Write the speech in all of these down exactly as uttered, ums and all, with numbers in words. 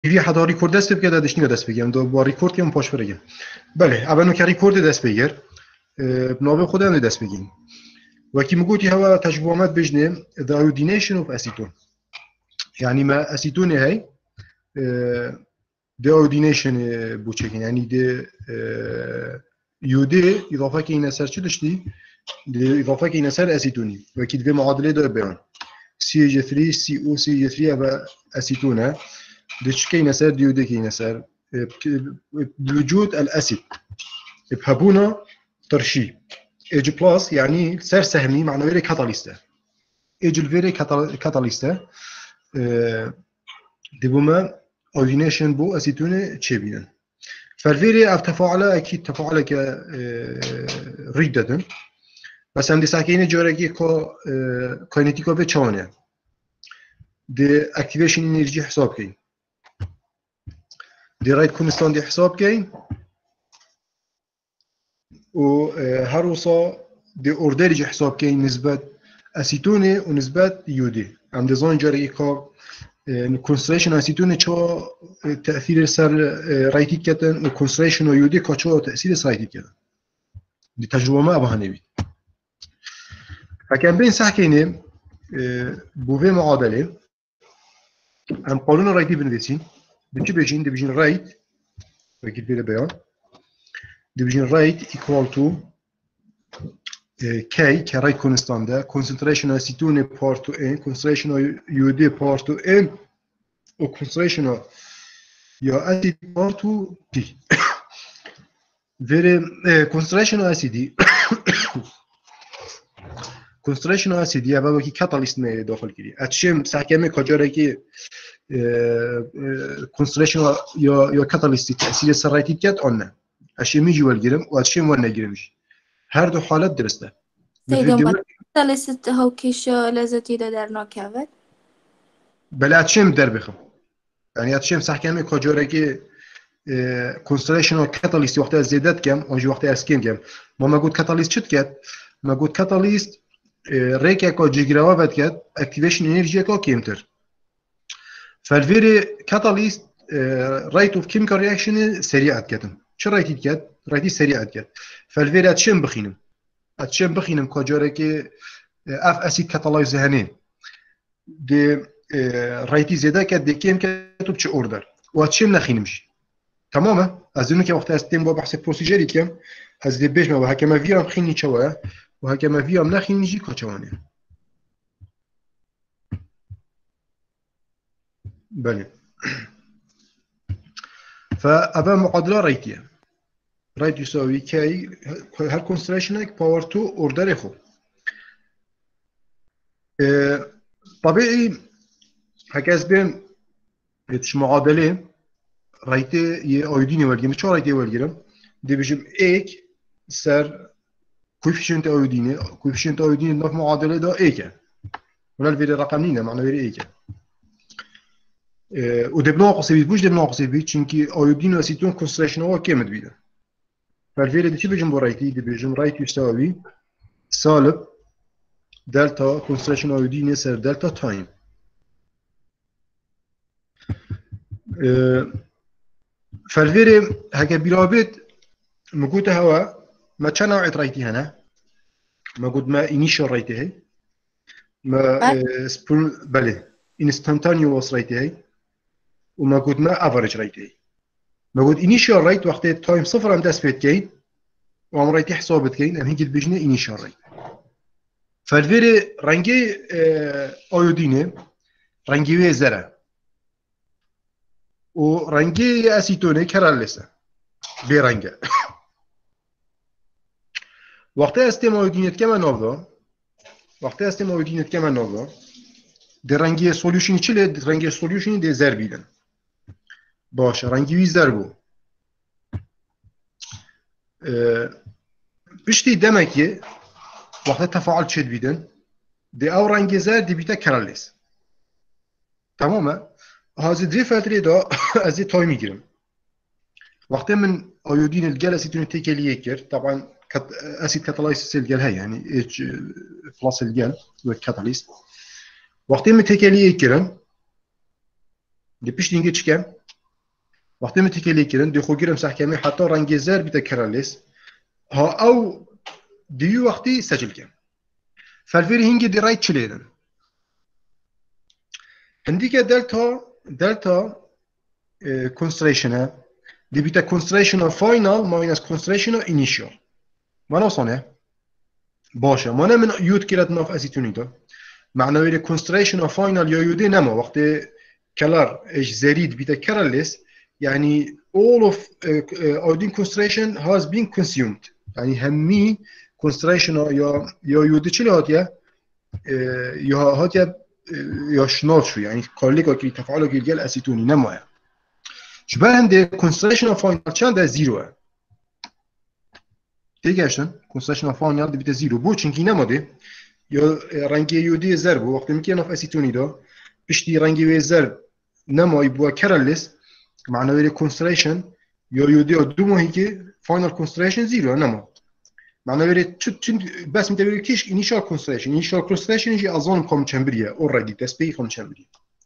وی حدا ریکورد دست بگیر دادش نگه دست بگیرم دو با ریکورد که من پاش برگم بله اول نکه ریکورد دست بگیر بنابه خودم دست بگیم وکی مگوتی هوا تجربه آمد بجنه the iodination of acetone يعني ما acetone هاي the iodination بوچکن يعني the يودي إضافة كينا سر شو دشتي إضافة كينا سر أسيتوني وأكيد في معادلة ده بيان سي جي ثلاثة سي او سي جي ثلاثة أبا أسيتونة دش كينا سر ديودي كينا سر بوجود الأسيد بهبونا ترشي إيج بلاس يعني سر سهمي معنى فيري كاتاليستا إيج الفيري كاتاليستا دبوما أودينيشن بو أسيتونة تشيبينا فالفيري أف تفاعله أكيد تفاعله ك ريددن بس هم دي ساكينه جورگی کو کاینتیکا به چانه دی اکتیویشن انرژی حساب کن دی رایت کنستان دی حساب کن و هر وصا دی اوردرج حساب کن نسبت اسیتونه و نسبت یودی هم دی زان جورگی کو کنسنتریشن اسیتونه چه تأثیر سر رایتی کردن و کنسنتریشن و یودی که چه تأثیر سر رایتی کردن دی تجربه ما ابها نبید فكان بين ساكينه بوفي معادله ام قانون رايتي بنفيسين بتجي بيجين ديفيجن رايت بجيب لي بيان ديفيجن رايت equal to k كرايت كونستانت ده concentration acetone part to n concentration ud part to n و concentration يا acid part to p very concentration acid کنسنتریشن اسید یا با کی کاتالیست می داخل کردی اتشم سحکمه کجاره کی کنسنتریشن یا یا کاتالیستی تاثیر سرایتی کرد آن نه اشی می جوال گیرم و اتشم ور نگیرمش هر دو حالت درسته سیدم کاتالیست هاو کیش لذتی در ناکاوت بله اتشم در بخم یعنی اتشم سحکمه کجاره کی کنسنتریشن و کاتالیستی وقتی زیادت کم آنجا وقتی اسکیم کم ما مگود کاتالیست چت کرد مگود کاتالیست ريك اكو جيجراوا بعد كده اكتيفيشن انرجي اكو كيمتر فالفيري كاتاليست رايت اوف كيميكال رياكشن سريعه كده شو رايتي كده رايتي سريعه كده فالفيري اتشم بخينم اتشم بخينم كوجوركي اف اسيد كاتالايز هنين دي رايتي زياده كده دي كيم كتب تش اوردر واتشم نخينمش تماما ازنو كي وقت استيم بو بحث بروسيجري كم از دي بيش ما هكما فيرم خيني تشوا و هكما فيهم نخي نجي كوتشواني بله فأبا معادلة رايتية رايت يساوي كي هر كونستريشنك باور تو اوردر خو طبيعي هكاز بين يتش معادلة رايتي يأيديني والجيم شو رايتي والجيم دي بيجم ايك سر کوفیشنت آیودینه کوفیشنت آیودینه ناف معادله دا ایکه ولی ولی رقم نینه معنی ولی ایکه و دب ناقص بید بوش دب ناقص بید چونکی آیودین و اسیتون کنسنتریشن ها کمت بیده فالفعل دی چی بجم برایتی دی بجم رایت یساوی سالب دلتا کنسنتریشن آیودینه سر دلتا تایم فالفعل هکه بیرابط مگوت هوا ما چه نوع رايتي هنا ما قد ما initial رايتي هي ما سبون بله instantaneous رايتي هي وما قد ما average رايتي هي ما قد initial رايت وقت تايم صفر عند اسبيت كين وعم رايتي حسابت كين ام هيك بيجنا initial رايت فالفيري رنجي ايودينه رنجي وي زرع ورنجي اسيتوني كرالسه بيرنجه وقتی استیم آیودینت که من نودا وقتی استیم آیودینت که من نودا در رنگی سولوشنی چیله در رنگی سولوشنی در زر بیدن باشه رنگی وی زر بو بشتی دمکی وقتی تفاعل چید بیدن در او رنگی زر دی بیتا کرالیس تمامه هازی دری فتره دا از دی تای میگیرم وقتی من آیودین الگل اسیتونی تکلیه کرد طبعا اسيد كاتاليست الجل هي يعني اتش بلس الجل هو كاتاليست وقتی من تکلیه کرم دی پیش دینگه چکم وقتی متکلی کردن دی خو گیرم سحکمی حتی رنگ زر بیت کرالیس ها او دیو وقتی سجل کن فالفيري هنجي دي رايت شليدن عندك دلتا دلتا كونستريشن دي بيتا كونستريشن فاينل ماينس كونستريشن انيشال ما نوصلنا باشا ما انا من يود كيرت ناف اسيتونيدا معنى ويلي كونستريشن فاينل يا يودي نما وقت كلار ايش زريد بيتا كراليس يعني all of iodine concentration has been consumed يعني همي concentration يا يا يودي چلي هاتيا يا هاتيا يا شنال شو يعني كارليكا كي تفاعله كي جل اسيتوني نما شبه هنده concentration فاينل چند زيرو دیگهشتن concentration فاینال دی بیت زیرو بو چونکی نماده یا رنگی یودی زرب وقتی میگه نف اسیتونی دا پشتی رنگی و زرب نمایی بو کرالس معنی ولی concentration یا یودی دو ماهی که فاینال concentration زیرو نما معنی ولی چون بس میتونی کیش initial concentration initial concentration یه ازان کم چنبریه already تسبیح کم چنبریه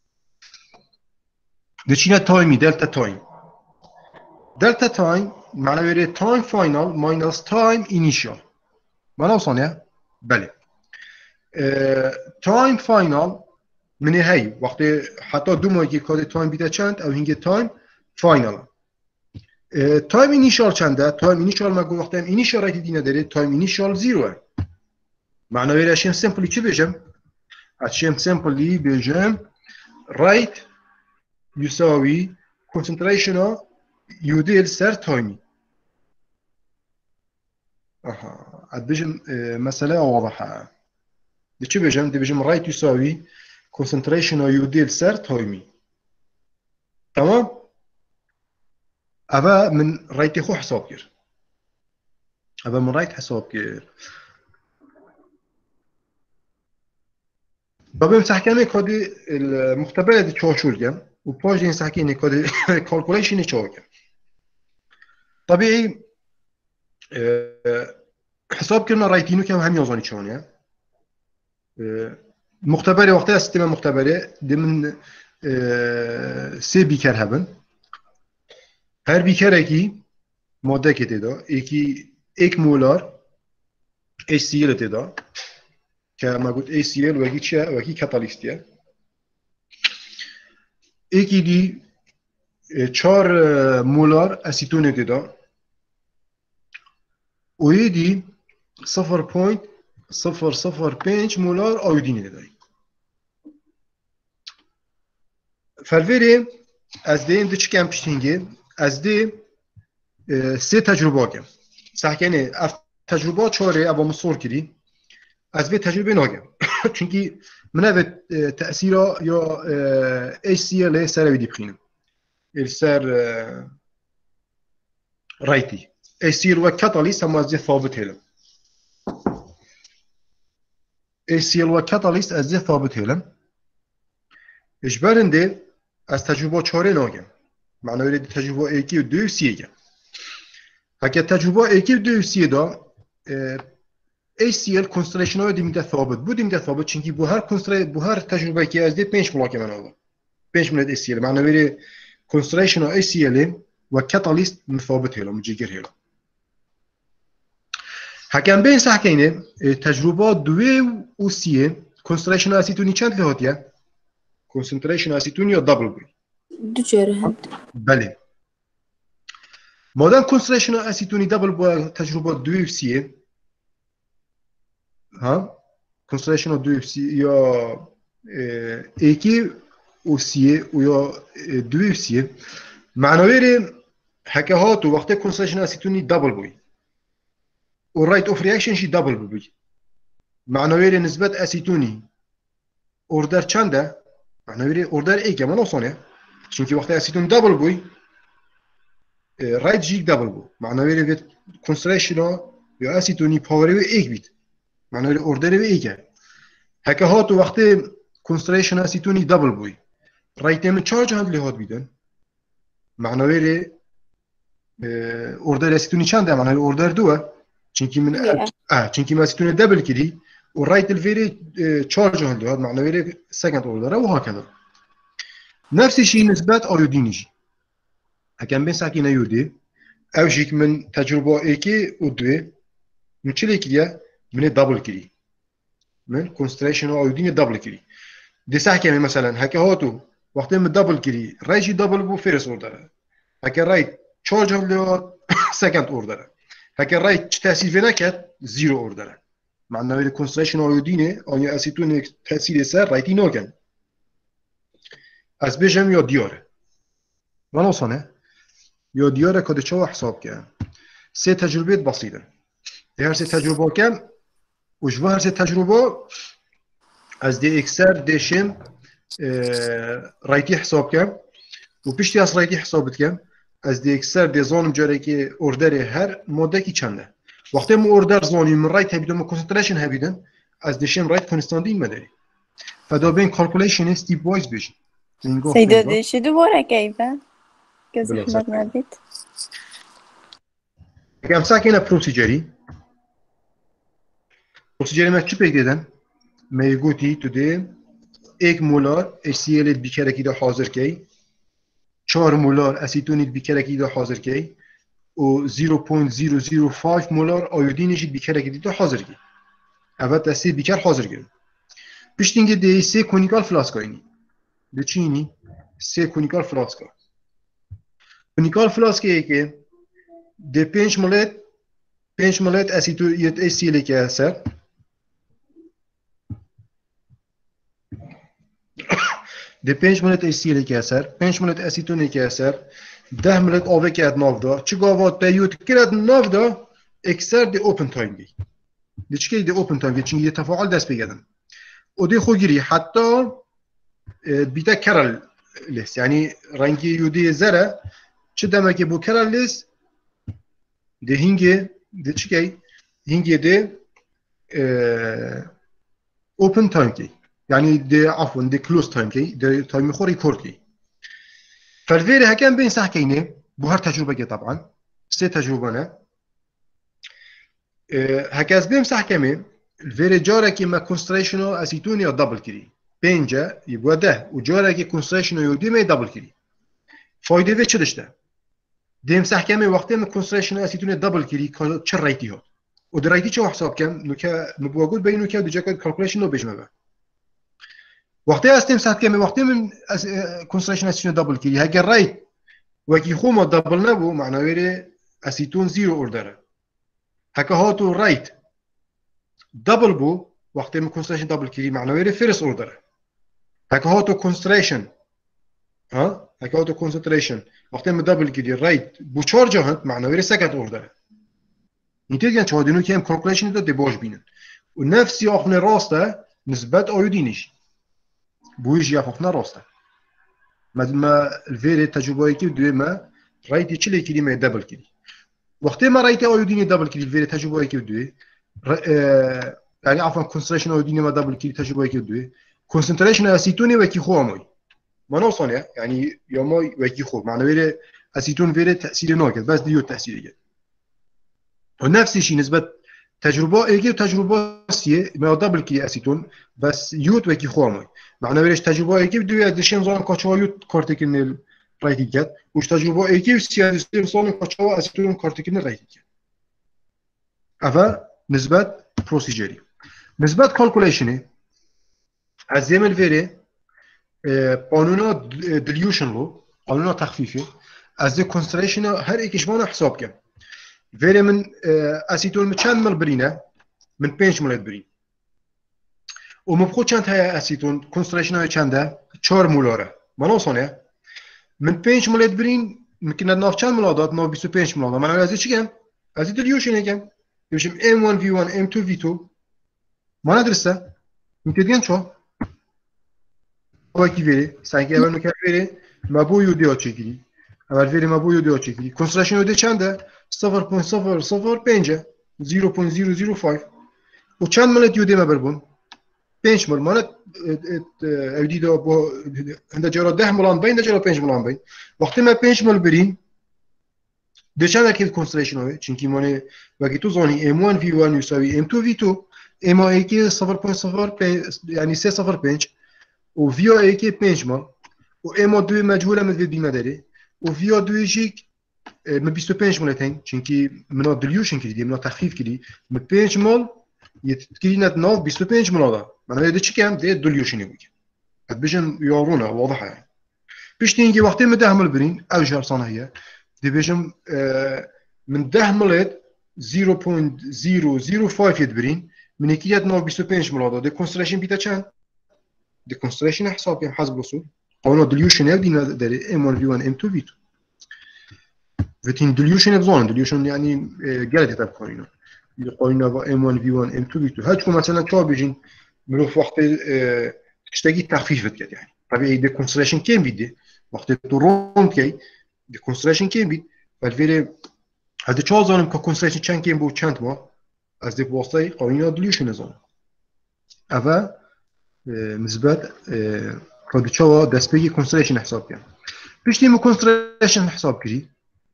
دچینه تایمی دلتا تایم دلتا تایم معنی ولی تایم فاینال ماینس تایم initial ما نوصلنا بله تایم فاینال من هی وقتی حتی دو ماهی که کاد تایم بیده چند او هنگه تایم فاینال تایم اینیشال چنده تایم اینیشال ما گفت وقتی اینیشال رایتی دینه داره تایم اینیشال زیروه معنی ولی اشیم سیمپلی چی بجم اشیم سیمپلی بجم رایت یساوی کنسنتریشن یودیل سر تایمی اها ادبجم مسألة واضحة دي چه بجم دي بجم رايت يساوي concentration يوديل سر تايمي تمام أبا من رايت خو حساب كير أبا من رايت حساب كير بابا مسح كامي كودي المختبر دي تشوشول جم وباج دي مسح كيني كودي calculation تشوكم طبيعي حساب كنا رايتينو كم هم يوزاني شلون مختبري وقتها سيستم مختبري ضمن سي بيكر هبن هر بيكر اكي ماده كتدا اكي اك مولار اچ سي ال تدا كما قلت اچ سي ال وكي تشا وكي كاتاليستيا اكي دي چهار مولار اسيتون تدا ويدي صفر بوينت صفر صفر پنج مولار آیودین داری. فالوری از دیم دو چکم پشتینگی از دی سه تجربه کم. سحکنه اف تجربه چهاره ابا مصور کردی از وی تجربه ناگم. چونکی من به تأثیر یا اچ سی ال سر ویدی بخینم. السر رایتی. اچ سی ال و کاتالیست هم از دی ثابت هلم. اچ سی ال و کاتالیست از دی ثابت هلم. اجبارنده از تجربه چهاره ناگم. معنی تجربه ایکی و دو سیه گم. اگر تجربه ایکی و دو سیه دا اچ سی ال کنستریشن های دیمیده ثابت بود دیمیده ثابت چونکی بو هر کنستر بو هر تجربه که از دی پنج بلاک من آورد پنج مولد اچ سی ال معنی ولی کنستریشن اچ سی ال و کاتالیست مثابت هلم مجیگر هلم. حکم بین سحکینه تجربه دو و سیه کنستریشن اسیتونی چند لحاتیه؟ کنسنتریشن اسیتونی یا دابل بی؟ دو جره هند. بله. مادام کنسنتریشن اسیتونی دابل با تجربه دو و سیه ها کنسنتریشن دو و سیه یا ایکی و سیه و یا دو و سیه معنوی حکه ها تو وقتی کنسنتریشن اسیتونی دابل بی و رایت اوف ریاکشن شی دابل بی معنوی نسبت اسیتونی اوردر چنده؟ معنوی اوردر ایک من آسانه چونکی وقتی اسیتون دابل بی رایت جیک دابل بو معنوی وقت کنسنتریشن یا اسیتونی پاوری و ایک بیت معنوی اوردر و ایکه حکه ها تو وقتی کنسنتریشن اسیتونی دابل بی رایت من چارج هند لحاظ بیدن معنوی اوردر اسیتونی چنده معنوی اوردر دوه چونکی من اه چونکی من اسیتونی دابل کردی و رایت الفيري تشارج هند لحاظ معنوی سكند اوردر و هكذا نفس الشيء نسبة ايودين يجي هكان بين ساكينة يودي أو جيك من تجربة إيكي ودوي من چلي كريا من دبل كري من كونستريشن أو يوديني دبل كري دي ساكينة مثلا هكا هاتو وقت من دبل كري رايجي دبل بو فيرس اوردر هكا رايت تشارج لو سكند اوردر هكا رايت تأثير فينا كات زيرو اوردر معناه إذا كونستريشن أو يوديني أو يأسيتون تأثير سر رايتي نوكن از بيجم يا دياره ما نوصنه يا دياره كده شو حساب كان سه تجربة بسيطة هر سه تجربة كان وش هر سه تجربة از دي اكسر ديشم اه رايتي حساب كان وبيشتي از رايتي حسابت كان از دي اكسر دي زونم جاري كي اوردر هر مودة كي چنده وقتی ما اوردر زونی من رایت هبیدم و کنسنتریشن هبیدم از دشم رایت کنستاندین مداری فدا بین کالکولیشن ستیپ وایز بشین سيدو ديشي دوباره كيفه كذا حمد نبيت كم ساكنه بروسيجري بروسيجري ما چی بگیدن میگوتی تو دی یک مولار اچ سی ال بیکره دا حاضر کی چهار مولار اسیتونید بیکره دا حاضر کی و صفر فاصله صفر صفر پنج مولار آیودینش بیکره دا حاضر کی اول دستی بیکر حاضر گیرم پشتینگه دی سه کونیکال فلاسک اینی ده چینی سه کونیکال فلاسک کونیکال فلاسک ای که ده پنج مولت پنج مولت اسیتونید اچ سی ال که اثر ده پنج مولت اچ سی ال که اثر پنج مولت اسیتون که اثر ده مولت آوه که اد ناف دا چه گاوات پیوت کرد ناف دا اکثر ده اوپن تایم بی ده چه که ده اوپن تایم بی چون یه تفاعل دست بگردن و ده خود گیری حتی بیده کرل لیست یعنی رنگی یودی زره چه دمه که بو کرل لیست ده هنگه ده چه که هنگه ده اوپن تایم کی يعني دي عفوا دي كلوز تايم كي دي تايم خو ريكورد كي فالفيري هكان بين صح كينه بهر تجربه كي طبعا سي تجربه انا أه هكاز بين صح كمي الفيري جاره كي ما كونستريشنو اسيتونيا دبل كري بينجا يبقى ده وجاره كي كونستريشنو يودي ما دبل كري فايده في چدشته ديم صح كمي وقت ما كونستريشنو اسيتونيا دبل كري چ رايتي هو ودرايتي چه حساب كم نوكا نبوغود بينو كا دجا كالكوليشن نو بيجمه وقتی استیم ساعت که می وقتی من کنسنتریشن اسیتون دبل کردی هگر رایت وکی خوما دبل نبود معنی اسیتون زیرو اوردره هکه هاتو رایت دبل بو وقتی من کنسنتریشن دبل کردی معنی فرست اوردره هکه هاتو کنسنتریشن ها هکه هاتو کنسنتریشن وقتی من دبل کردی رایت بو چهار جهت معنی سکند اوردره اینطور یعنی چه دینو که هم کالکولیشن داده باش بینن و نفسی آخونه راسته نسبت آیودینش بويش يا فوقنا راسته ما الفيري تجربه كي دوي ما رايتي تشلي كلي ما دبل كلي وقت ما رايتي اوديني دبل كلي الفيري تجربه كي دوي اه يعني عفوا كونسنتريشن اوديني ما دبل كلي تجربه كي دوي كونسنتريشن اسيتوني وكي خو امي ما نوصل يعني يومي وكي خو معنى فيري اسيتون فيري تاثير ناقص بس ديو تاثير ونفس الشيء نسبه تجربه ايجي وتجربه سي ما دبل كي اسيتون بس يوت وكي خو امي معنى ويش تجربة ايكي بدو يدشين زون كاتشوايوت كارتيكين رايتيكات وش تجربة ايكي وسيادة زون كاتشوا اسيتون كارتيكين رايتيكات افا نسبة بروسيجري نسبة كالكوليشني عزيم الفيري قانونا ديليوشن لو قانونا تخفيفي از كونستريشن هر ايكيشوانا حساب كم فيري من اسيتون مچند مل برينه من پنج مل برين و مبخو چند های اسیتون کنسنتریشن های چنده؟ چهار مولاره منو صنه من پنج مولت برین ممکنه ناف چند مولا داد ناف بیست و پنج مولا من از چی گم؟ از دیلیوشن گم میشم ام وان وی وان ام تو وی تو ما ندرسته میتونین چه وقتی وری سعی اول نکرد وری مبو یو دیو چگیری اول وری مبو یو دیو چگیری کنسنتریشن های چنده؟ صفر پوینت صفر صفر پنج صفر پوینت صفر صفر پنج و چند مولت یو دی مبربون پنج مول مالت اودی دو با هنده جرا ده مولان بین ده جرا پنج مولان بین وقتی ما پنج مول بریم ده چند اکید کنسنتریشن هایی چونکی مانه وقتی تو زانی ام وان وی وان یساوی ام تو وی تو ام ایکی صفر پوینت صفر یعنی سه صفر پنج و وی ایکی پنج مول و ام دو مجهول مدوی بیمه داره و ویا دویجیک من بیست و پنج مال تین چونکی منا دلیوشن کردی منا تخفیف کردی من پنج مال يتكلي نت ناف بیست و پنج مال هذا معناه ده چی کم ده دلیوشنی بود قد بيجن يارونه واضحه يعني بيشتينجي وقتی من ده مال برين او جار صناعيه دي بيجن من ده مالت صفر فاصلة صفر صفر خمسة يدبرين من يكيات ناف بیست و پنج مال هذا ده كونستريشن بيتا چند ده كونستريشن حساب يم حسب الوصول قانون دلیوشن ودي داره ام واحد في واحد ام اتنين في اتنين وتين دلیوشن بزون دلیوشن يعني قالت تبقى هنا قاينا با ام واحد في واحد ام اتنين في اتنين هاتكم مثلا چا بيجين مروف وقت تشتاقي تخفيف بتكت يعني طبيعي دي كونستريشن كام بيدي وقت تورون كي دي كونستريشن كام بيد فالفيري هذا چا زانم که كونستريشن چند كام بو چند ما از دي بواسطه قاينا دلیوشن زان اوا مثبت قد چا دست بگی كونستريشن حساب كان بيشتي مو كونستريشن حساب كري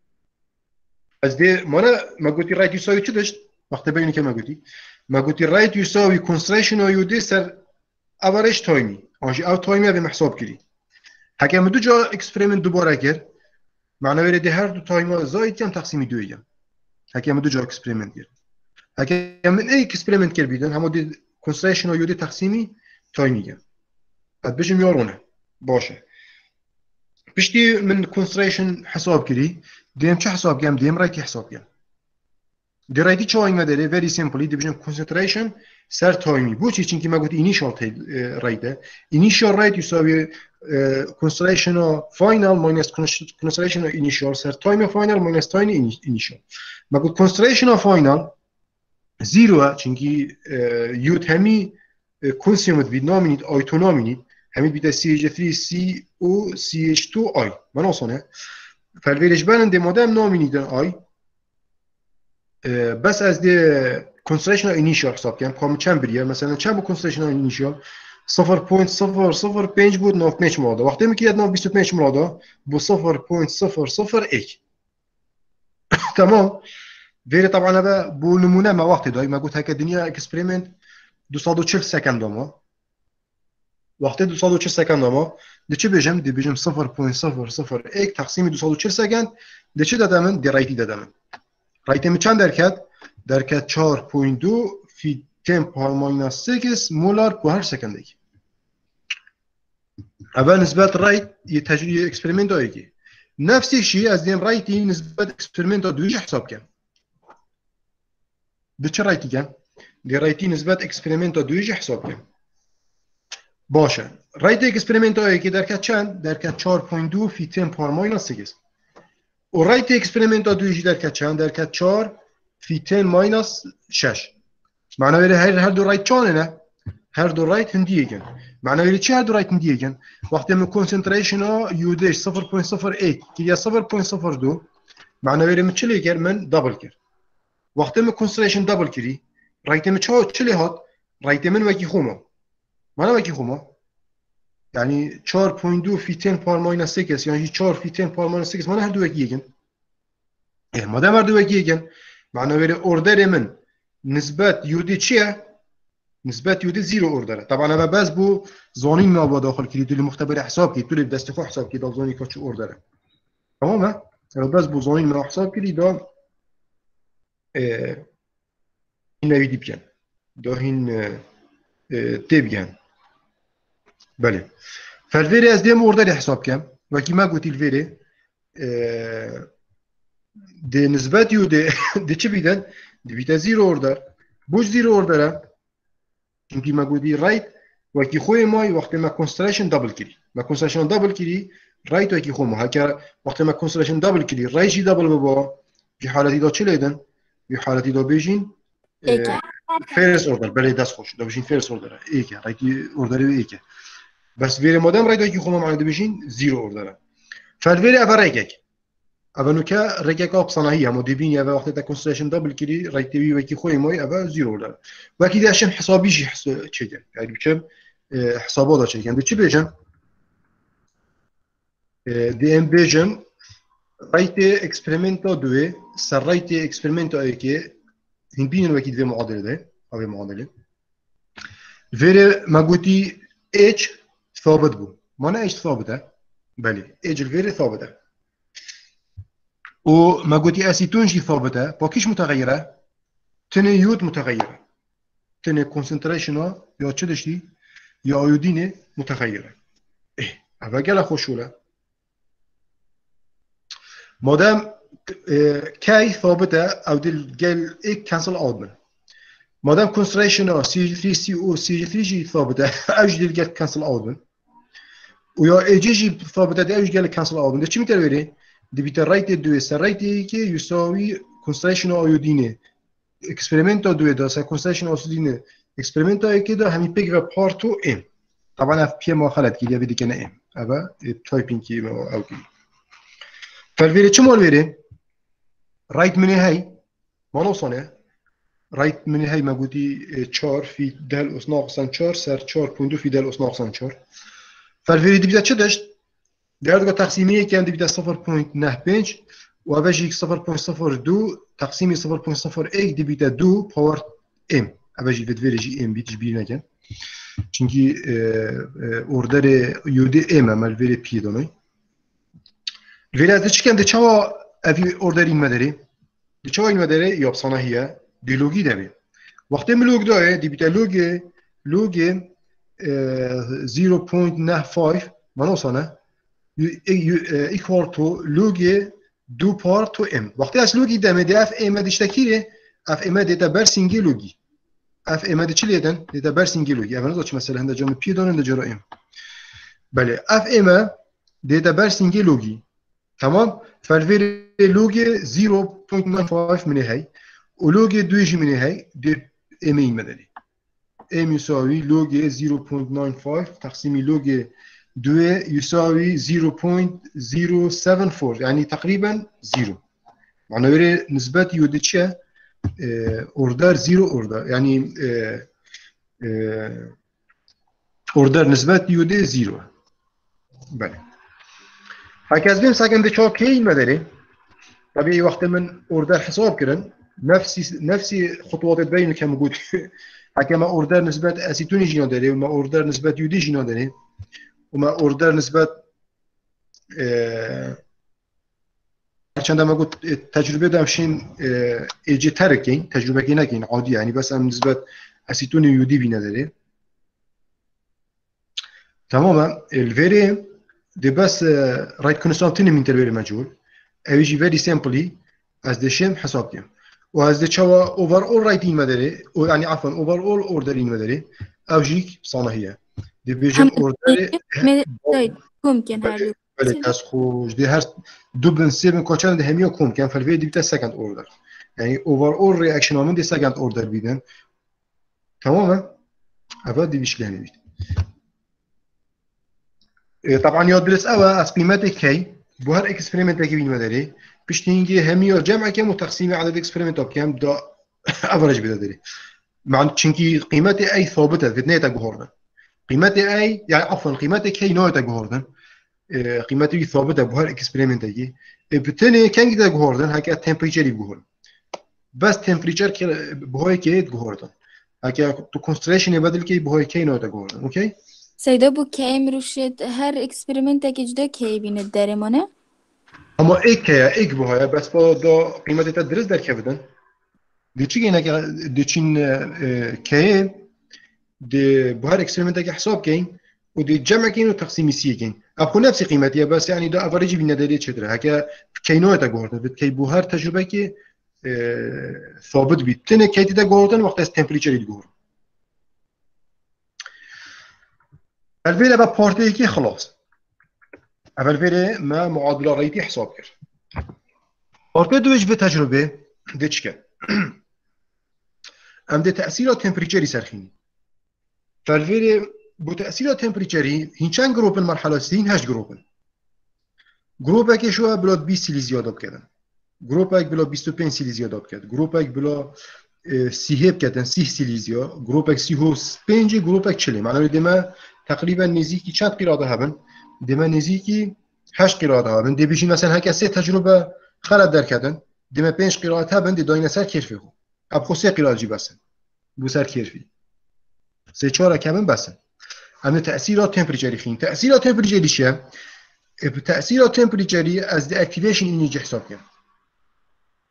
از دي مانا ما قلتي رايت يساوي چدشت وقت بيني كما قلتي ما قلتي رايت يساوي كونستريشن او يو دي سر افريج تايمي انجي او تايمي ابي محساب كري هكا من دو جا اكسبيرمنت دوباره كر معناه وري دي هر دو تايم زائد كم تقسيم دو يم هكا من دو جا اكسبيرمنت كر هكا من اي اكسبيرمنت كر بيدن همو دي كونستريشن او يو دي تقسيمي تايمي كم قد بيجم يارونه باشه بشتي من كونستريشن حساب كري ديم چه حساب كم ديم رايتي حساب كم دي رايتي چه آیم داره very simply division concentration سر تایمی بو چی چونکی ما گفت initial rate initial rate يساوي concentration final minus concentration initial سر تایم final minus time initial ما گفت concentration final zero چونکی یوت همی consumed بید نامینید آی تو نامینید همی بیده سی اچ ثري سی او سی اچ تو آی من اصلا فالویرش برنده مادم نامینیدن آی بس از دی concentration initial حساب کنم کام چند بریه مثلا چند با concentration initial صفر فاصله صفر صفر پنج بود ناف پنج ملاده وقتی میکرد ناف بیست و پنج ملاده با صفر فاصله صفر صفر یک تمام ولی طبعا هذا بو نمونه ما وقتی دای ما قلت هک دنیا اکسپریمنت دویست و چهل سکند ما وقتی دویست و چهل سکند ما دی چه بجم دی بجم صفر فاصله صفر صفر یک تقسیم دویست و چهل سکند دی چه دادم دی رایتی دادم رایتم چند درکت؟ درکت چهار فاصله دو فی ده پاور ماینس شش مولار پر هر سکند. اول نسبت رایت یه تجربه اکسپریمنت داره که نفس الشيء از دیم رایتی نسبت اکسپریمنت دویش حساب کن. ده چه رایتی کن؟ دی رایتی نسبت اکسپریمنت دویش حساب کن. باشه. رایت اکسپریمنت داره که درکت چند؟ درکت چهار فاصله دو فی ده پاور ماینس شش. و رایت اکسپریمنت دویش درکت چند؟ درکت چهار فی ده ماینس شش. معنی ولی هر هر دو رایت چانه نه؟ هر دو رایت هندیه کن. معنی ولی چه هر دو رایت هندیه کن؟ وقتی من کنسنتریشن ها یودش صفر فاصله صفر یک که یا صفر فاصله صفر دو معنی ولی من چلی کرد من دابل کرد. وقتی من کنسنتریشن دابل کردی رایت من چه چلی هات؟ رایت من وکی خوما. معنی وکی خوما؟ یعنی چهار فاصله دو فی ده پاور ماینس شش یعنی چهار فی ده پاور ماینس شش معنی هر دو وکی کن. اه مادام هر دو وکی کن معنی ولی اوردر من نسبت یودی چیه؟ نسبت یودی زیرو اوردره. طبعا انا بس بو زانین ما با داخل کردی توی مختبر حساب کی توی دست خو حساب کی دا زانی که چه اوردره. تمامه؟ انا بس بو زانین ما حساب کردی دا این نویدی بیان. دا این تی بیان. بله. فالویری از دیم اوردر حساب کم و کی ما گویی الویری ده نسبت یودی ده چه بیدن؟ ده بیت زیرو اوردر. بوش زیرو اوردره. چونکی ما گویی رایت وکی خوی مای وقتی ما کنستریشن دابل کردی. ما کنستریشن دابل کردی رایت وکی خو ما هکر وقتی ما کنستریشن دابل کردی رایجی دابل بابا في حالتی دا چه لیدن؟ في حالتی دا بیشین فیرس اوردر بله دست خوش دا بیشین فیرس اوردر ایکه رایتی اوردری به ایکه بس ویری مادام رایت وکی خو ما معنی دا بیشین زیرو اوردره فالویری اول رایگک اول نکه رایگک آب صناعی هم دیبین یا وقتی تا کنستریشن دابل کردی رایتی وی وکی خوی مای اول زیرو اوردره وکی داشتم حسابیشی حساب چیه یعنی بچم حسابات داشته یعنی چی بیشم دی ام بیشم رایت اکسپریمنتا دوی سر رایت اکسپریمنتا ای که این بینن وکی دوی معادله ده اوی معادله ویره مگوتی اچ ثابت بود مانه اچ ثابته بله اچ الویره ثابته وما قلتي اسيتون جي ثابته باكيش متغيره تنه يود متغيره تنه كونسنتريشن يا تشدشتي يا ايودين متغيره ايه هذا قال خوشوله مادام كاي ثابته او دل قال ايه كانسل اوت مادام كونسنتريشن سي جي ثري سي او سي جي ثري جي ثابته اوج دل قال كانسل اوت ويا اي جي جي ثابته دي اوج قال كانسل اوت ده شو متروي دي بيترايت دو سرايتي كي يساوي كونستريشن ايودين اكسبيرمنتو دو ده سا كونستريشن ايودين اكسبيرمنتو كده همي بيج بارتو ام طبعا في بي ما خلت كده بدي كنا ام ابا تايبينج كي او كي فالفيري شو مال فيري رايت من هاي ما نوصله رايت من هاي ما قلتي أربعة في دال اس ناقص أربعة سر أربعة فاصلة دو في دال اس ناقص أربعة فالفيري دي بدها شدش دارد تقسيمية كان دي بدأ صفر فاصلة نه پنج و أبجي صفر فاصلة صفر دو تقسيمي صفر فاصلة صفر یک دي بدأ دو باور ام أبجي بدفير جي ام بيتش بير نكن چونكي اوردر يودي ام أما الفيري بي دوني الفيري هذا چكن دي چاوا أفي اوردر این مداري دي چاوا این مداري يابسانا هي دي لوگي دابي وقت من لوگ داره دي بدأ لوگ لوگ صفر فاصلة نه پنج منوصانه equal to log دو par to m وقتی از لوگی دمه دی اف ام دیش تکیره اف ام دیتا بر سینگی لوگی اف ام دی چی لیدن دیتا بر سینگی لوگی اول از مثلا هنده جام پی دونن ده جرا ام بله اف ام دیتا بر سینگی لوگی تمام فالفير لوگ صفر فاصلة نه پنج من هي ولوگ دو جي من هي دي ام این مدني ام يساوي لوگ صفر فاصلة نه پنج تقسيم لوگ دو يساوي صفر فاصلة صفر سبعة أربعة يعني تقريبا صفر معناه غير نسبة يوديتشا اوردر زيرو اوردر يعني اوردر نسبة يودي زيرو بله هكذا بين ساكن دي شوب كي المدري طبيعي وقت من اوردر حساب كرن نفسي نفسي خطوات تبين كم موجود هكذا ما اوردر نسبة اسيتوني جينا داري وما اوردر نسبة يودي جينا داري وما اوردر نسبة چندما قلت تجربه داشتین ایجی ترکین تجربه کی نکین عادی یعنی بس هم نسبت اسیتون یودی بی نداره تماما الفيري دي بس رايت كونستانتين من تلوير مجهول اويجي فيري سامبلي از دشم حساب كم وهز دشوا اوفر اول رايتين مدري يعني عفوا اوفر اول اوردرين مدري اوجيك صانهيه دي بيجن اوردر ممكن هذا بله تسخوش دي هر دوبلن سيبن كوچان ده هميو كوم كان فالفي دي بتا سكند اوردر يعني اوفر اول رياكشن من دي سكند اوردر بيدن تماما هذا دي بيش لهني بيت طبعا ياد بلس اوا از قيمه كي بو هر اكسبيرمنت كي بين مداري بيشتينجي هميو جمع كم وتقسيم عدد اكسبيرمنت كم دا افريج بيداري مع چونكي قيمه اي ثابته في نيتا جوهردن قيمه اي يعني عفوا قيمه كي نوتا جوهردن قيمته ثابته بو هر اكسبيرمنت كي بتني كان كده جوهردن هكا تمبريتشر جوهردن بس تمبريتشر كي بو هي كي جوهردن هكا تو كونستريشن بدل كي بو هي كي نوتا جوهردن اوكي سيدا بو كايم روشت هر اكسبيرمنت كي جدا كي بين الدارمانه اما ايك يا ايك بو هي بس با دا قيمته تدرس در كبدن دي چي هنا دي چين كي دي بو هر اكسبيرمنت كي حساب كاين ودي جمع كاين وتقسيم سي كاين ابو نفس قيمتها بس يعني دا افريج بين داري تشدر هكا كينوتا جوردن بت كي بو هر تجربه كي ثابت بيت تنه كي تدا جوردن وقت از تمبريتشر يدور الفيلا با بارتي كي خلاص اول فيلا ما معادله ريتي حساب كر بارتي دوج في تجربه دچك ام دي تاثير تمبريتشر سرخين فالفيلا بو تاثير تمبريتشر هينچان جروب المرحله سين هاش جروب جروب که شو بلا بیست سیلی زیاد کردن گروپ یک بلا بیست و پنج سیلی زیاد کرد گروپ یک بلا سی هب کردن سی سیلی زیاد گروپ یک سی و پنج گروپ یک چلی معنی دما تقریبا نزدیکی چند قراءه هبن دما نزدیکی هشت قراءه هبن دی بيجي مثلا هكا سه تجربه خلط در کردن دما پنج قراءه هبن دی داینه سر کیرفی خو اب خو سه قراءه جی بسن بو سر کیرفی سه چهار کمن بسن اما تاثیرات تمپريتشر خين تاثیرات تمپريتشر چیه تأثیر تمپريتشر از دی اکتیویشن انرژی حساب کنیم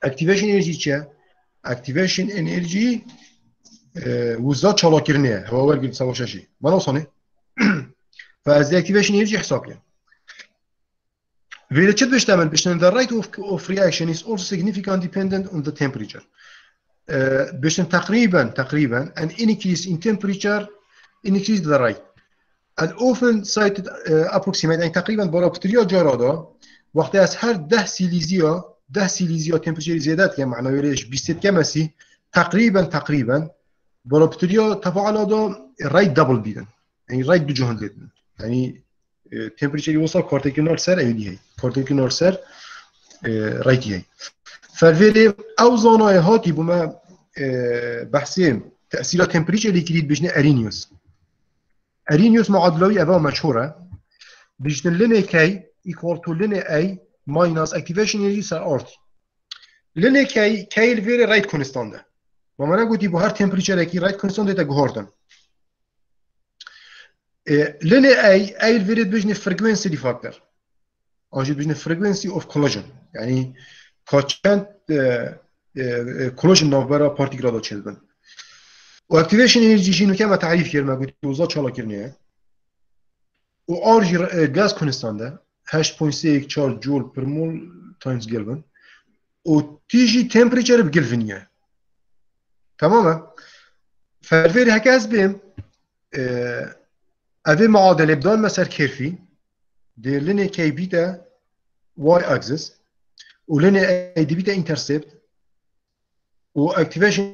اکتیویشن انرژی چیه؟ اکتیویشن انرژی وزات چالاکرنیه هوا ورگرد سواششی من اصانه فازدي اكتيفيشن انرجي حساب يعني ویل چه بشتمل بشتن the rate of, of reaction is also significantly dependent on the temperature بشتن تقريبا تقريبا an increase in temperature increase the rate and often cited uh, approximate يعني تقريبا برا بكتيريا جرادا وقت از هر ده سيليزيا ده سيليزيا temperature زيادات يعني معناه ويلش بيست كمسي تقريبا تقريبا برا بكتيريا تفاعل هذا rate دبل بيدن يعني rate دو جهان ليدن يعني temperature يوصل كورتيكينال سر ايدي هي كورتيكينال سر رايتي هي فالفيلي او زوناي هاتي بما بحثين تاثير temperature اللي كريد بجنا ارينيوس ارينيوس معادلوي ابا مشهوره بجنا لنا كي equal to لنا اي minus activation energy سر ارتي لنا كي كي الفيلي رايت كونستانت وما انا قلت بهار temperature كي رايت كونستانت تا جوردن لنا اي اي الفيريد بجني فريكوينسي دي فاكتور اجي بجني فريكوينسي اوف كولوجن يعني كاتشنت كولوجن نوبرا بارتيكل دو تشيلبن واكتيفيشن انرجي شنو كما تعريف كلمه قلت وزات شالا كرنيه و ار جي غاز كونستانت ثمانية فاصلة ستة جول بير مول تايمز كلفن و تيجي تمبريتشر بكلفنيه تماما فالفيري هكاز بهم اوه معادله بدان مسار كيرفي دي لنا كي بيتا واي اكسس ولنا اي دي بيتا انترسبت و اكتيفيشن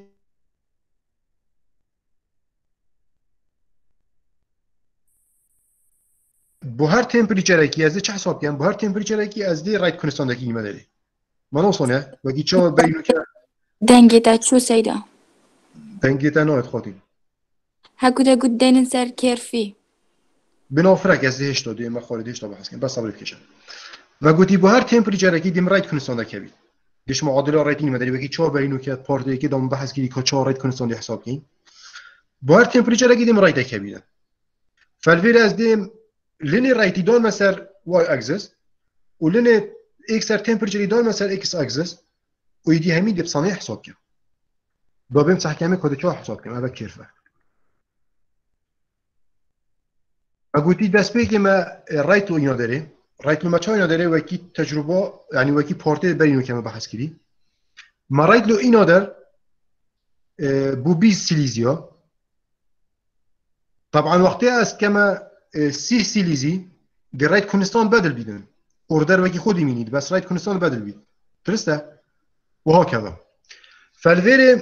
بهار تمبريتشر كي از چه حساب كان بهار تمبريتشر كي از دي رايت كونستانت كي مدري ما نوصلنا وقي شو بينو كده دنگتا شو سيدا دنگتا نوت خاطي هكذا قد دين سر كيرفي بنافرك از دهش تا دیم خارجیش تا بحث کنیم بس صبر بکشم و گویی بهار تمپریچر کی دیم رایت کنستان دکوی دیش معادله رایت این مداری بگی چهار برینو که پارتی که دام بحث کی که چهار رایت کنستان دی حساب کین بهار تمپریچر کی دیم رایت دکوی فالفیر از دیم لینی رایتی دان مثلا واي اكسس ولینی اکسر تمپریچر دان مثلا اکس اكسس و یدی همین دی بصانه حساب کن بابم صح کمی کد چهار حساب کن اول کیرفه اگویی دست بگی ما رایت رو اینا داره رایت رو مچای اینا داره و کی تجربه یعنی و کی پارتی برینو که ما بحث کردی ما رایت رو اینا در بو بیست سیلیزیا طبعا وقتی است که ما سی سیلیزی در رایت کنستان بدل بیدن اوردر و کی خودی مینید بس رایت کنستان بدل بید درسته و ها کذا فالویر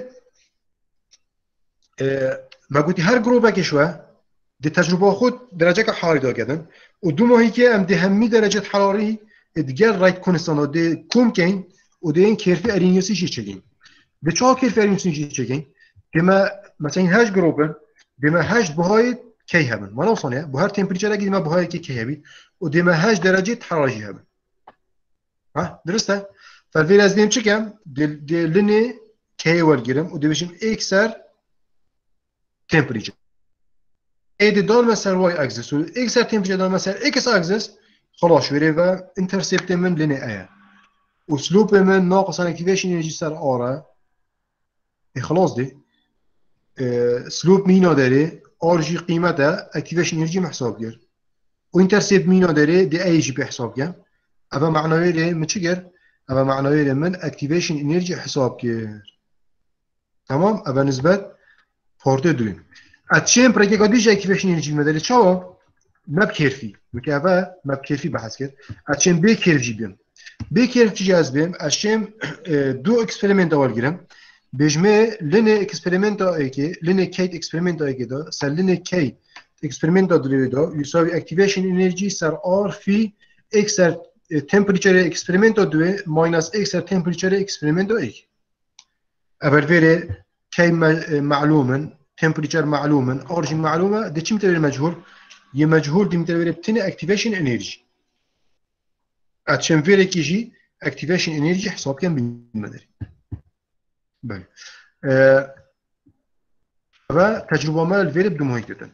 ما گویی هر گروه بکشوه دي تجربه خود درجه حراري دا کردن و دو ماهی که ام ده همی درجه حراری دیگر رایت کنستان ده کم کن و ده این کیرفی ارینیوسی چی چگین ده چهار کیرفی ارینیوسی چی چگین که ما مثلا این هشت گروپن ده ما هشت بهای کی هبن ما نوصانه به هر تمپریچر اگه ما بهای کی کی هبید و ده ما هشت درجه حراری هبن ها درسته فالفيل از دیم چکم ده ده لنه کی ورگیرم و ده بشیم اکثر تمپریچر ايدي دون مثلا واي اكسس و اكس تمبريتشر دون مثلا اكس اكسس خلاص وريفا انترسبت من لنا ايا وسلوب من ناقص اكتيفيشن انرجي صار ارا خلاص دي اه سلوب مينا داري ار جي قيمته اكتيفيشن انرجي محسوب كير وانترسبت مينا داري دي اي جي بحساب كير ابا معناه له متشكر ابا معناه له من اكتيفيشن انرجي حساب كير تمام ابا نسبه بورت دوين اتشين بريكي قديش اكتيفيشن انرجي مدري شو ما بكيرفي مكافاه ما بكيرفي بحث كده اتشين بي كيرف جيبين بي كيرف جاذبين اتشين دو اكسبيرمنت اول جرام بجمع لنا اكسبيرمنت ايكي لنا كيت اكسبيرمنت ايكي ده سر لنا كيت اكسبيرمنت دري ده يساوي اكتيفيشن انرجي سر ار في اكسر تمبريتشر اكسبيرمنت دو ماينس اكسر تمبريتشر اكسبيرمنت ايكي ابل فيري كي معلوما temperature معلومة origin معلومة ده چی متوجه مجهول یه مجهول دی متوجه بتنه activation energy اتشم فيري كيجي activation energy حساب كان بالمدري بله اه و تجربه مال الفيري بدو مهم جدا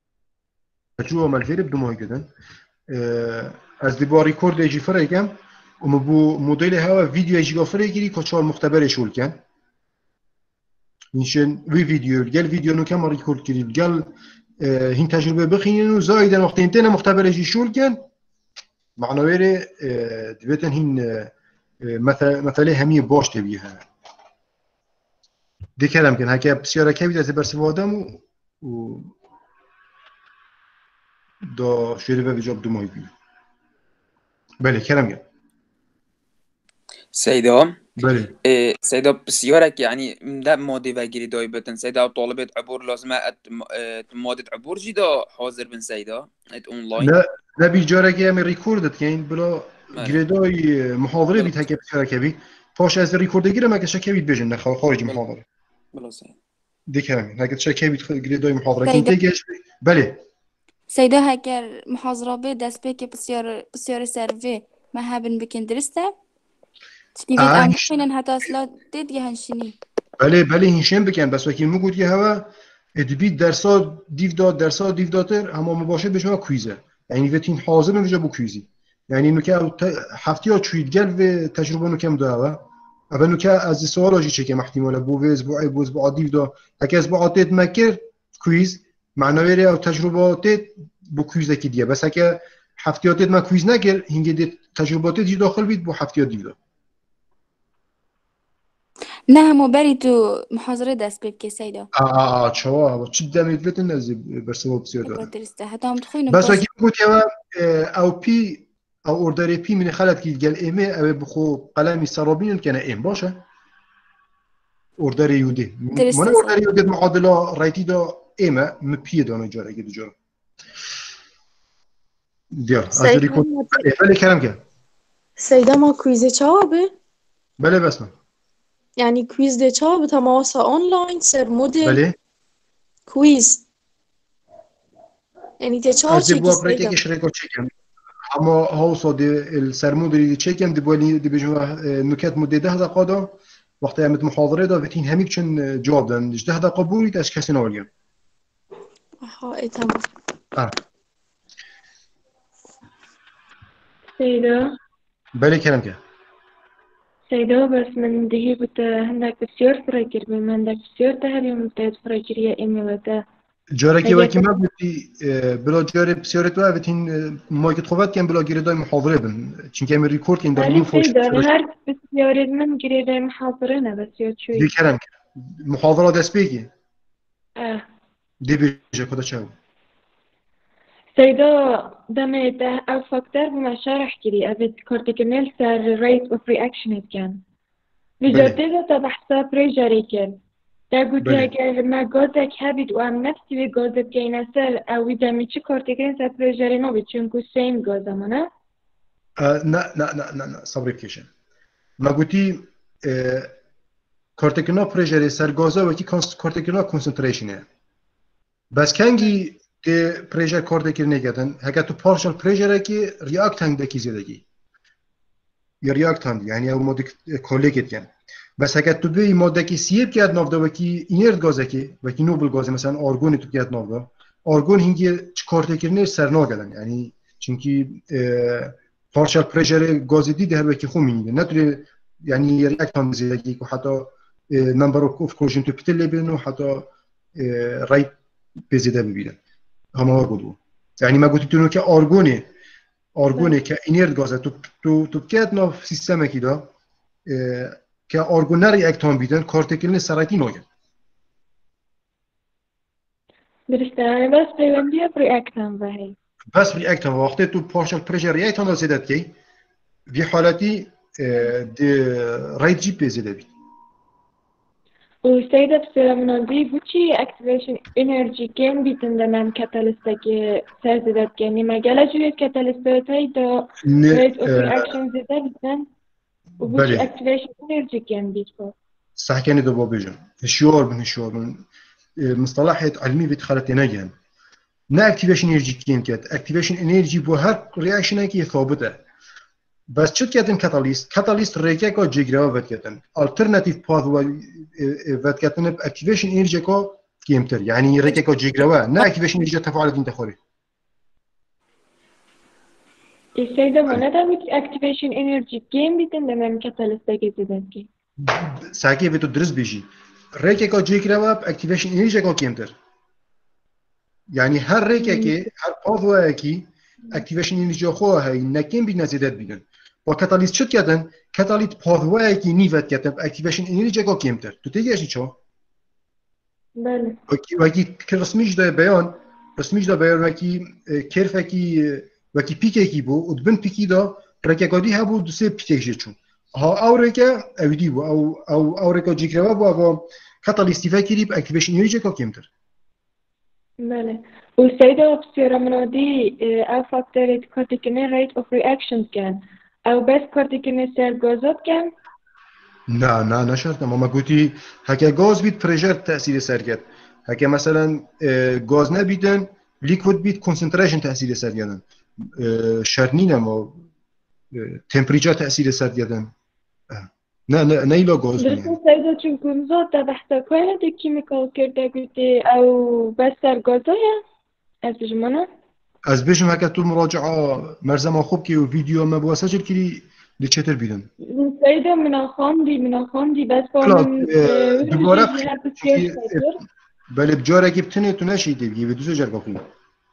تجربه مال الفيري بدو مهم جدا اه از دی با ريكورد يجي فرق كم وما بو موديل هوا فيديو يجي غفر يجري كشار مختبر شول كان نشان وي فيديو قال فيديو نو كاميرا ريكورد كريد قال اه هين تجربة بخينه زايدا وقتين تاني مختبر يجي شول كان معنا ويري اه دبتن هين اه مثلا مثلا همي باش تبيها دي كلام كان هكا بسيارة كبيرة تبرس وادم و دا شيري في جاب دو ماي بي بله كلام كان سيدا بله إيه سيدا بسيارك يعني ده ماضي وگیری دای بتن سيدا طالبت عبور لازمه ات ماده عبور جدا حاضر بن سيدا ات اونلاين لا لا بيجارة كي أمي ريكوردت كاين بلا جريداي محاضرة بيت هكا بسيارة كبي فاش از ريكورد جيرا ما كش كبي بيجن نخل خارج محاضرة بلا سيدا دي كلام هكا تش كبي جريداي محاضرة كين سيدا تيجي بله سيدا هكر محاضرة بي دست بيكي بسيار بسيار سيرفي ما هابن بكين درسته تشتيفيد آه أم هش بخينن حتى أصلا تيد هنشيني بله بله هنشم بكن بس وكيل مو قلت هوا ادبي درسا ديف داد درسا ديف داتر اما مباشر بشما كويزه يعني وتين حاضر من بو كويزي يعني انه که هفته ها چوید گل و تجربه نو کم داره اول نو که از سوال آجی چه کم احتماله بو و اسبوعی بو اسبوع دیو دا اگه اسبوعاتت مکر کویز معنویره او تجرباتت بو کویز کی دیگه بس اگه هفتهاتت ما کویز نکر هنگه دی تجرباتت دی داخل بید بو هفته دیو دا نه همو بری تو محاضرة دست بيكي سيدا آه آه آه چوا چی دمیت بتن نزی برسوا بسیار بكو داره درسته حتى هم تخوينو بس باش اگه بود که او پی او اوردر پی من خلت کی گل ایمه او بخو قلمی سرابین کنه ایم باشه اوردر یودی من درسته اوردر سيدا یودی معادله رایتی دا ایمه مپی دانه جاره اگه دو جاره دیار از سیدا ریکورد ما بله بله کلم که سیدا ما کویز چابه بله بس من يعني كويز دي چابه تماسا اونلاين سر موديل بله كويز يعني تي چا از دی چيكي بوا برکه سيدا که شریکو چکم اما هاوسا دی السرمودری دی چکم دی بولی دی بجوا نکات مده ده دقیقه دا وقتی امت محاضره دا وقتی همیک چون جواب دادن ده دقیقه بورید از کسی نورگم ها اي تمام آه سيدة بله کلم که سيدة بس من دهي بت هندك بسيار فريكر بما هندك بسيار تهري ومتاد فريكر يا إمي وتا جاره که هيا وکی ما بودی بلا جاره بسیارت و وقتی مایکت خوبت کن بلا گیره دای محاضره بن چون که امی ریکورد کن دارمون علي فوش سيدة أنا هارك بسيار من قريبا محاضرنا بس يا دی شوي کلم که محاضره دست بگی آه دی بیجه کده چاو سيدة دمت أو فاكتور بما شرح كري أبد كورتيكال سر ريت أوف رياكشن كان بله بجدد تبحث بريجري كان تقول بله اگر ما گازك هبید و هم نفسی به گازت که این سر او دمی چی کارتیکین سر پروژری نبید چون که سیم گازه منه آه نه نه نه نه نه صبری بکشن ما گوتی کارتکنا پرژری سرگازه وکی کارتکنا کنسنتریشنه بس کنگی دی پرژر کارتکر نگدن هکه تو پارشل پرژره که ریاکت هنگ دکی زیدگی یا ریاکت هنگ یعنی او ماده کلیکت کن بس اگر تو به ماده کی سیب کرد نافده و کی اینرت گازه کی و کی نوبل گازه مثلا آرگون تو کرد نافده آرگون هنگی کارت کرنه سر ناگدن یعنی چونکی پارشال پرشر گاز دی ده وکی خو میده نداره یعنی ریاکت هم زیادی که حتی نمبر اوف کورژن تو پیتل ببینن و حتی رایت بزیده ببینن همه گفتم یعنی ما گفتم که آرگونه آرگونه که اینرت گازه تو تو تو کرد ناف سیستم کی دا که آرگون ریاکت هم بیدن کارت کرنه سرایتی ناگد درسته بس پیوندی ریاکت هم بهی بس ریاکت هم وقتی تو پارشل پرشر ریاکت هم زیادت کی في حالتي دي رايت جي بي زيادة بي وسيدة بسيرة من عندي بوشي activation energy كان بيتندمن كاتاليستك سازدت يعني ما جالا جوية كاتاليستات هاي دا rate of reaction زيادة بيتن وبوشي activation energy كان بيتفو صح كان دو بابيجن هشيور من هشيور من مصطلحات علمي بتخلت نجم نا activation energy كان كات activation energy بو هر reaction هاي ثابته بس چت کردن کاتالیست کاتالیست ریکه کا جگرا ود کردن alternate path ود کردن اکتیویشن انرژی کا کمتر یعنی ریکه کا جگرا نه اکتیویشن انرژی تفاعل دین تخوری السيدة منى ده which activation energy game بيتن لما كتاليست جديدة كي ساكي بتو درس بيجي ريكي كو جيكرا واب اكتيفيشن انرجي كو كيمتر يعني هر ريكي كي هر باثوي كي اكتيفيشن انرجي خو هي نكين بي نزيدت بيدن با كاتاليست شت كاتن كاتاليست باثوي كي نيفت كاتن اكتيفيشن انرجي كو كيمتر تو تيجي شو بله وكي وكي كرسميش ده بيان رسميش ده بيان وكي كيرفكي وكي بيكي كي بو ودبن بيكي ده ركي قدي هبو دوسي بيكي جيتشون ها اوريكا اودي بو او او اوريكا جيكرا بو او كاتاليست فاكيري باكتيفيشن انرجي كو كيمتر بله والسيدة بصيرة منادي أو فاكتوريت كورتيكيني rate of reactions كان أو بس كورتيكيني سير جوزات كان لا لا نه شرط ما قلتي هكا غاز بيت بريشر تاثير سرقت هكا مثلا غاز نبيدن ليكويد بيت كونسنتريشن تاثير سرقت شرنين ما تمبريتشر تاثير سرقت نه نه نه لا غاز درست السيدة چون زود تحت كونه دي كيميكال كرده قلتي أو بس سير جوزايا از بجمانه از بيجم هكا تو مراجعه مرزما خوب كي وفيديو ما بواسجل كي لتشتر بيدن السيدة من أخاندي من أخاندي بس خلاص من دوباره بله بجاره گفتنه تو نشیده دیگه به دوست جرگا کنی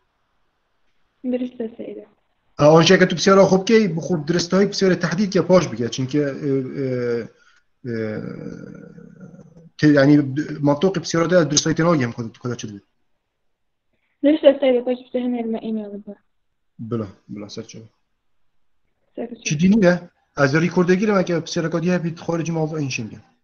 درست السيدة آنچه که تو بسیار خوب که خوب درست های بسیار تحدید که پاش بگه چون که یعنی منطق بسیار ده درست های تنهایی هم کده کده چه درست السيدة باش بتهم المائين يا رب بله بله سر چه سر چی دینی ده از ریکوردگی رو که بسیار کدیه بید خارجی موضوع این شنگه